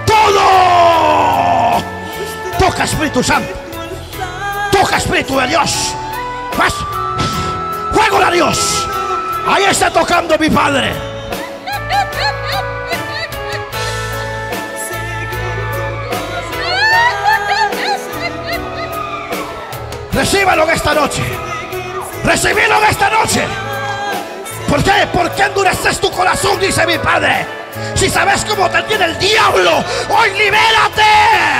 Todo. Toca, Espíritu Santo. Toca, Espíritu de Dios. Más. Fuego de Dios. Ahí está tocando mi Padre. Recíbalo en esta noche. Recibilo en esta noche. ¿Por qué? ¿Por qué endureces tu corazón? Dice mi Padre. Si sabes cómo te tiene el diablo, hoy libérate.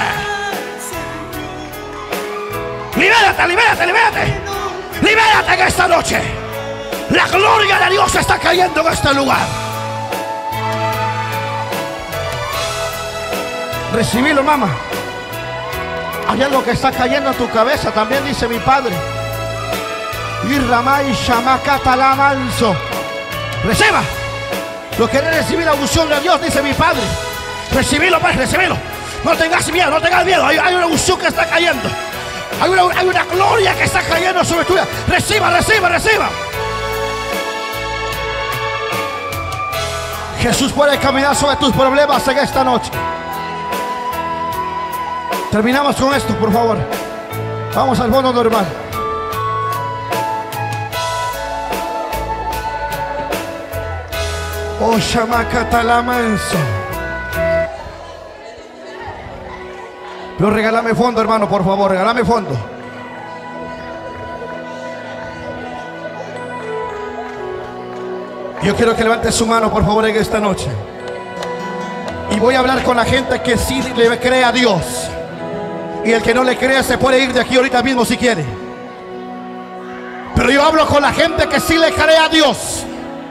Libérate, libérate, libérate. Libérate en esta noche. La gloria de Dios está cayendo en este lugar. Recibilo, mamá. Hay algo que está cayendo en tu cabeza también, dice mi Padre. Y Ramay Shamakata la manso. Reciba. Lo que quiere recibir la unción de Dios, dice mi Padre. Recibilo, pues, recibilo. No tengas miedo, no tengas miedo. Hay una unción que está cayendo. Hay una gloria que está cayendo sobre tu vida. Reciba, reciba, reciba. Jesús puede caminar sobre tus problemas en esta noche. Terminamos con esto, por favor. Vamos al fondo normal. Oh, Shamakata la manso. Pero regálame fondo, hermano, por favor, regálame fondo. Yo quiero que levante su mano, por favor, en esta noche. Y voy a hablar con la gente que sí le cree a Dios. Y el que no le cree se puede ir de aquí ahorita mismo si quiere. Pero yo hablo con la gente que sí le cree a Dios.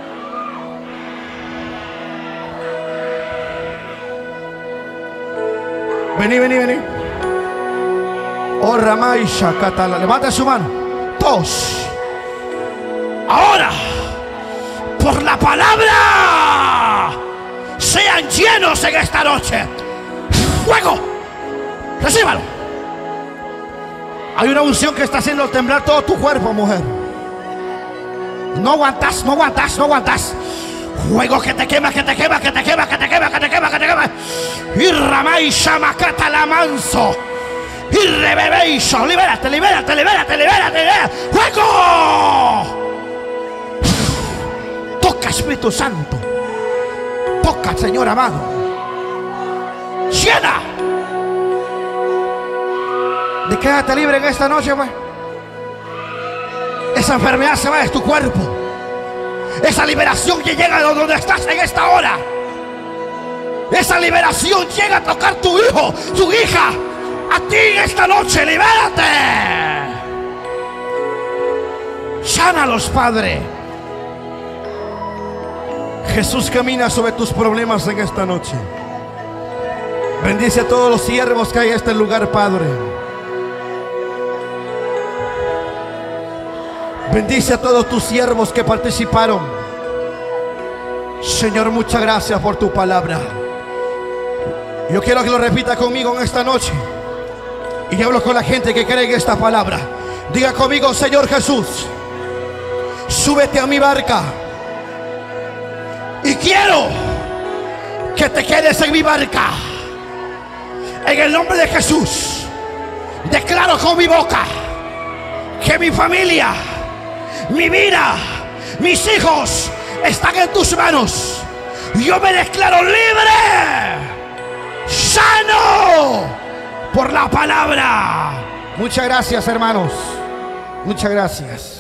Vení, vení, vení. Oh, Ramaisha Katala. Levanta su mano. Todos. Ahora, por la palabra, sean llenos en esta noche. Fuego. Recíbalo. Hay una unción que está haciendo temblar todo tu cuerpo, mujer. No aguantas, no aguantas, no aguantas. Fuego que te quema, que te quema, que te quema, que te quema, que te quema, que te quema. Y Ramay Shamakata la manso. Y rebebeiso. Libérate, libérate, libérate, libérate, libérate. ¡Fuego! Toca, Espíritu Santo. Toca, Señor amado. Llena. Quédate libre en esta noche, pues. Esa enfermedad se va de tu cuerpo. Esa liberación que llega de donde estás en esta hora. Esa liberación llega a tocar tu hijo, tu hija. A ti en esta noche, libérate. Sánalos, Padre. Jesús camina sobre tus problemas en esta noche. Bendice a todos los siervos que hay en este lugar, Padre. Bendice a todos tus siervos que participaron. Señor, muchas gracias por tu palabra. Yo quiero que lo repita conmigo en esta noche. Y hablo con la gente que cree en esta palabra. Diga conmigo: Señor Jesús, súbete a mi barca. Y quiero que te quedes en mi barca. En el nombre de Jesús, declaro con mi boca que mi familia, mi vida, mis hijos están en tus manos. Yo me declaro libre, sano por la palabra. Muchas gracias, hermanos. Muchas gracias.